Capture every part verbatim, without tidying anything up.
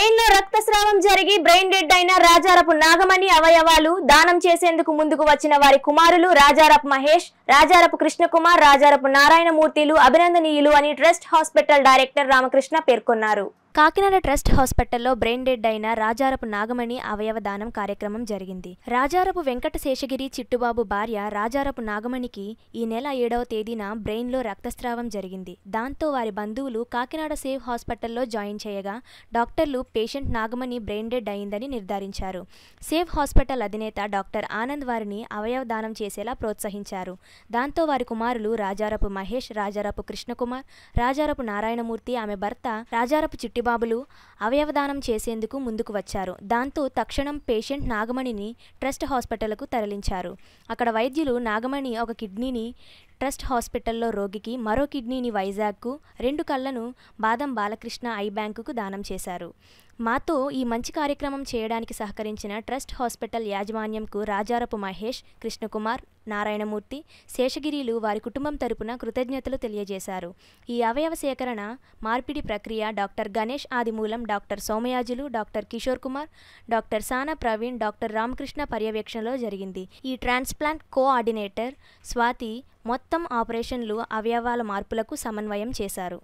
Brain లో రక్తస్రావం జరిగి బ్రెయిన్ డెడ్ అయిన రాజారపు నాగమణి అవయవాలు దానం చేసేందుకు ముందుకు వచ్చిన వారి కుమారులు రాజారపు మహేష్, రాజారపు కృష్ణకుమార్, రాజారపు నారాయణమూర్తిలు అభినందనీయులు అని ట్రస్ట్ హాస్పిటల్ డైరెక్టర్ రామకృష్ణ పేర్కొన్నారు. కాకినాడ ట్రస్ట్ హాస్పిటల్లో బ్రెయిన్ డెడ్ అయిన రాజారపు నాగమణి అవయవ దానం కార్యక్రమం జరిగింది. రాజారపు వెంకట శేషగిరి చిట్టుబాబు భార్య రాజారపు నాగమణికి ఈ నెల ఏడవ తేదీన బ్రెయిన్ లో రక్తస్రావం జరిగింది. దాంతో వారి బంధువులు కాకినాడ సేవ్ హాస్పిటల్లో జాయిన్ చేయగా డాక్టర్లు పేషెంట్ నాగమణి బ్రెయిన్ డెడ్ అయిందని నిర్ధారించారు. సేవ్ హాస్పిటల్ అధినేత డాక్టర్ ఆనంద్ వారిని అవయవ దానం చేసేలా ప్రోత్సహించారు. దాంతో వారి కుమారులు రాజారపు మహేష్, రాజారపు కృష్ణకుమార్, రాజారపు నారాయణమూర్తి, ఆమె భర్త రాజారపు చిట్టి బాబులు అవయవదానం చేసేందుకు ముందుకు వచ్చారు. దాంతో తక్షణం పేషెంట్ నాగమణిని ట్రస్ట్ హాస్పిటల్కు తరలించారు. అక్కడ వైద్యులు నాగమణి ఒక కిడ్నీని ట్రస్ట్ హాస్పిటల్లో రోగికి, మరో కిడ్నీని వైజాగ్కు, రెండు కళ్లను బాదం బాలకృష్ణ ఐ బ్యాంకుకు దానం చేశారు. మాతో ఈ మంచి కార్యక్రమం చేయడానికి సహకరించిన ట్రస్ట్ హాస్పిటల్ యాజమాన్యంకు రాజారపు మహేష్, కృష్ణకుమార్, నారాయణమూర్తి, శేషగిరిలు వారి కుటుంబం తరపున కృతజ్ఞతలు తెలియజేశారు. ఈ అవయవ సేకరణ మార్పిడి ప్రక్రియ doctor Ganesh Adimulam, doctor Somayajulu, doctor Kishore Kumar, doctor Sana Praveen, doctor Ramakrishna పర్యవేక్షణలో జరిగింది. ఈ ట్రాన్స్ప్లాంట్ కోఆర్డినేటర్ స్వాతి మొత్తం ఆపరేషన్లు, అవయవాల మార్పులకు సమన్వయం చేశారు.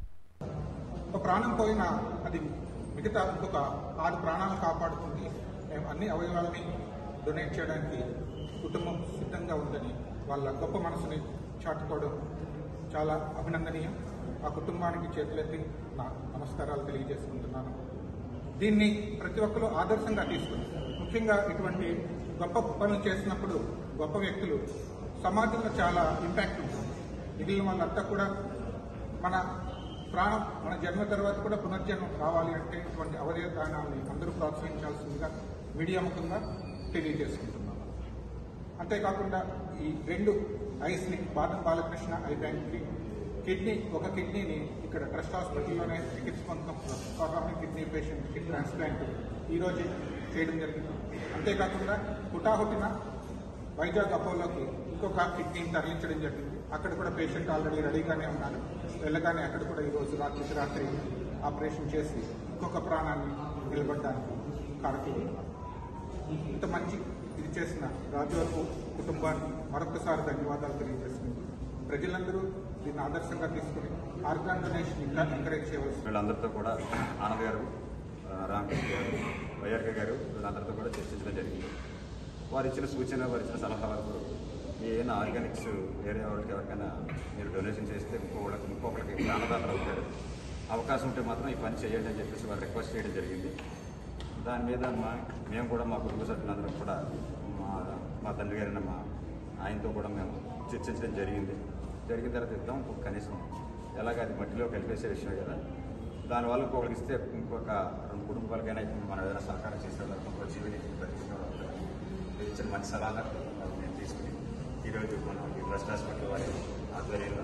మిగతా ఇంకొక ఆరు ప్రాణాలను కాపాడుతుంది. మేము అన్ని అవయవాలని డొనేట్ చేయడానికి కుటుంబం సిద్ధంగా ఉందని వాళ్ళ గొప్ప మనసుని చాటుకోవడం చాలా అభినందనీయం. ఆ కుటుంబానికి చేతులెత్తి నా నమస్కారాలు తెలియజేసుకుంటున్నాను. దీన్ని ప్రతి ఒక్కరూ ఆదర్శంగా తీసుకుని, ముఖ్యంగా ఇటువంటి గొప్ప పనులు చేసినప్పుడు గొప్ప వ్యక్తులు సమాజంలో చాలా ఇంపాక్ట్ ఉంటుంది. మిగిలిన వాళ్ళంతా కూడా మన ప్రాణం, మన జన్మ తర్వాత కూడా పునర్జన్మం రావాలి అంటే ఇటువంటి అవయవ దానాన్ని అందరూ ప్రోత్సహించాల్సిందిగా మీడియా ముఖంగా తెలియజేసుకుంటున్నాం. అంతేకాకుండా ఈ రెండు ఐస్ని బాదం బాలకృష్ణ ఐ బ్యాంక్కి, కిడ్నీ ఒక కిడ్నీని ఇక్కడ ట్రస్ట్ హాస్పిటల్లోనే చికిత్స పొందుతాం కిడ్నీ పేషెంట్కి ట్రాన్స్ప్లాంట్ ఈరోజు చేయడం జరిగింది. అంతేకాకుండా హుటాహుటిన వైజాగ్ అపోలోకి ఇంకొక కిడ్నీని తరలించడం జరిగింది. అక్కడ కూడా పేషెంట్ ఆల్రెడీ రెడీగానే ఉన్నారు. వెళ్ళగానే అక్కడ కూడా ఈరోజు రాత్రి రాత్రి ఆపరేషన్ చేసి ఇంకొక ప్రాణాన్ని నిలబడడానికి కారకులు. ఇంత మంచి ఇది చేసిన రాజువరపు కుటుంబానికి మరొకసారి ధన్యవాదాలు తెలియజేస్తుంది. ప్రజలందరూ దీన్ని ఆదర్శంగా తీసుకుని ఆర్గాన్ డొనేషన్ ఇంకా ఎంకరేజ్ చేయవలసి. వీళ్ళందరితో కూడా ఆనంద్ గారు, రామకృష్ణ గారు, వైఆర్కే గారు వీళ్ళందరితో కూడా చర్చించడం జరిగింది. వారు ఇచ్చిన సూచన, వారు ఇచ్చిన సలహా వరకు ఏదైనా ఆర్గానిక్స్ వేరే వాళ్ళకి ఎవరికైనా మీరు డొనేషన్ చేస్తే ఇంకొకళ్ళకి ఇంకొకరికి ప్రాణదాతలు అవుతారు, అవకాశం ఉంటే మాత్రం ఈ పని చేయండి అని చెప్పేసి వారు రిక్వెస్ట్ చేయడం జరిగింది. దాని మీద మా మేము కూడా మా కుటుంబ సభ్యులందరం కూడా మా మా తండ్రి గారైన మా ఆయనతో కూడా మేము చర్చించడం జరిగింది. జరిగిన తర్వాత ఇద్దాం కనీసం ఎలాగ అది మట్టిలో కలిపేసే విషయం కదా, దానివల్ల ఇంకొకరికి ఇస్తే ఇంకొక రెండు కుటుంబాలకైనా మనం ఏదైనా సహకారం చేసేవాళ్ళం ఇంకొక జీవిని ఇచ్చిన మంచి సలహా నేను తీసుకుని ఈరోజు మనం ఈ ట్రస్ట్ హాస్పిటల్ వారి ఆధ్వర్యంలో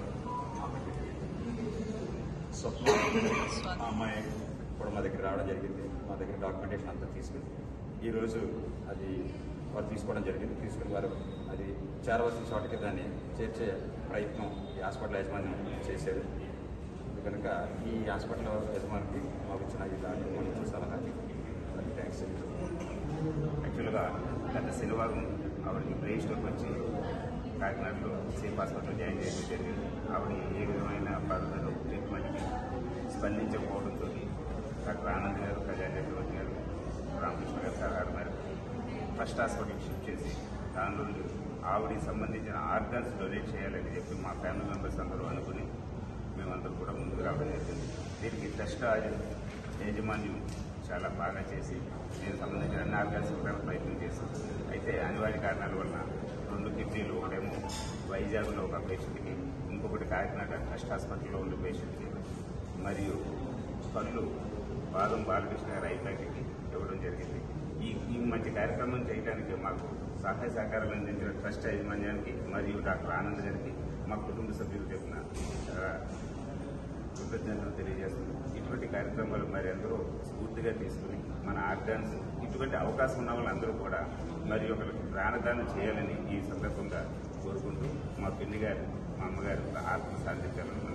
స్వప్న ఆ అమ్మాయి కూడా మా దగ్గర రావడం జరిగింది. మా దగ్గర డాక్యుమెంటేషన్ అంతా తీసుకుని ఈరోజు అది వారు తీసుకోవడం జరిగింది. తీసుకుని వారు అది చేరవలసిన చోటకి దాన్ని చేర్చే ప్రయత్నం ఈ హాస్పిటల్ యాజమాన్యం చేశారు. కనుక ఈ హాస్పిటల్ యజమానికి మాకు ఇచ్చిన ఈ డాక్యుమెంట్ ఇచ్చిన సలహాకి అది థ్యాంక్స్. యాక్చువల్గా గత శనివారం ఆవిడకి బ్రెయిన్ స్ట్రోక్ వచ్చి కాకినాడలో సేఫ్ హాస్పిటల్ జాయిన్ చేయడం జరిగింది. ఆవిడ ఏ విధమైన పద్ధతిలో ట్రీట్మెంట్కి స్పందించకపోవడంతో డాక్టర్ ఆనంద్ గారు, కళ్యాణ్ చక్రవర్తి గారు, రామకృష్ణ గారు సలహా మేరకు ఫస్ట్ హాస్పిటల్కి షిఫ్ట్ చేసి దానిలో ఆవిడకి సంబంధించిన ఆర్గాన్స్ డొనేట్ చేయాలని చెప్పి మా ఫ్యామిలీ మెంబర్స్ అందరూ అనుకుని మేమందరూ కూడా ముందుకు రావడం జరిగింది. దీనికి ట్రస్ట్ యాజమాన్యం చాలా బాగా చేసి దీనికి సంబంధించిన అన్ని ఆర్గాన్స్ ఇవ్వడానికి ప్రయత్నం చేశాం. అయితే అనివార్య కారణాల వలన రెండు కిడ్నీలు, ఒకటేమో వైజాగ్లో ఒక పేషెంట్కి, ఇంకొకటి కాకినాడ ట్రస్ట్ హాస్పిటల్లో ఉండే పేషెంట్కి, మరియు కళ్ళు బాదం బాలకృష్ణ గారి ఐ బ్యాంక్కి ఇవ్వడం జరిగింది. ఈ ఈ మంచి కార్యక్రమం చేయడానికి మాకు సహాయ సహకారాలు అందించిన ట్రస్ట్ యాజమాన్యానికి మరియు డాక్టర్ ఆనంద్ గారికి మా కుటుంబ సభ్యులు చెప్పిన కృతజ్ఞతలు తెలియజేస్తున్నాం. ఇటువంటి కార్యక్రమాలు మరి అందరూ స్ఫూర్తిగా తీసుకుని మన ఆర్గాన్స్ ఇటువంటి అవకాశం ఉన్న వాళ్ళందరూ కూడా మరి ఒకరికి ప్రాణదానం చేయాలని ఈ సందర్భంగా కోరుకుంటూ మా పిన్ని గారు, మా అమ్మగారు ఆత్మ సాధించాలని